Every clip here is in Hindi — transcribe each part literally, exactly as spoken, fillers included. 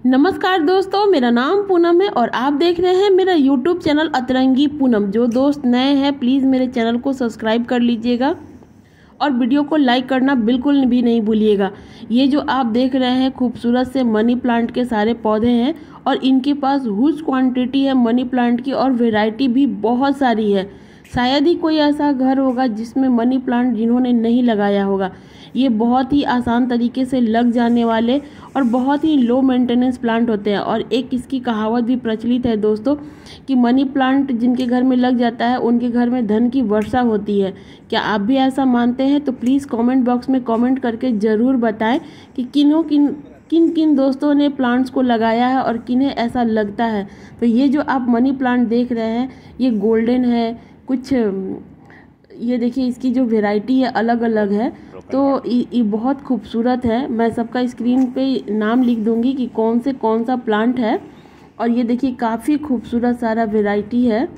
नमस्कार दोस्तों, मेरा नाम पूनम है और आप देख रहे हैं मेरा यूट्यूब चैनल अतरंगी पूनम। जो दोस्त नए हैं प्लीज़ मेरे चैनल को सब्सक्राइब कर लीजिएगा और वीडियो को लाइक करना बिल्कुल भी नहीं भूलिएगा। ये जो आप देख रहे हैं खूबसूरत से मनी प्लांट के सारे पौधे हैं और इनके पास हुज क्वांटिटी है मनी प्लांट की और वैरायटी भी बहुत सारी है। शायद ही कोई ऐसा घर होगा जिसमें मनी प्लांट जिन्होंने नहीं लगाया होगा। ये बहुत ही आसान तरीके से लग जाने वाले और बहुत ही लो मेंटेनेंस प्लांट होते हैं। और एक इसकी कहावत भी प्रचलित है दोस्तों कि मनी प्लांट जिनके घर में लग जाता है उनके घर में धन की वर्षा होती है। क्या आप भी ऐसा मानते हैं? तो प्लीज़ कमेंट बॉक्स में कमेंट करके ज़रूर बताएं कि किन्हों किन किन किन दोस्तों ने प्लांट्स को लगाया है और किन्हें ऐसा लगता है। तो ये जो आप मनी प्लांट देख रहे हैं ये गोल्डन है, कुछ ये देखिए इसकी जो वैरायटी है अलग अलग है। तो ये बहुत खूबसूरत है। मैं सबका स्क्रीन पे नाम लिख दूंगी कि कौन से कौन सा प्लांट है। और ये देखिए काफ़ी खूबसूरत सारा वैरायटी है।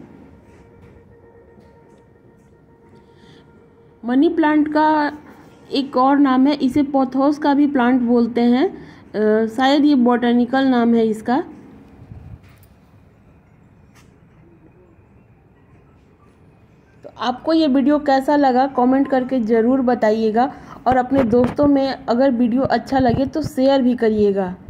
मनी प्लांट का एक और नाम है, इसे पोथोस का भी प्लांट बोलते हैं। आ, शायद ये बॉटनिकल नाम है इसका। तो आपको ये वीडियो कैसा लगा कमेंट करके ज़रूर बताइएगा और अपने दोस्तों में अगर वीडियो अच्छा लगे तो शेयर भी करिएगा।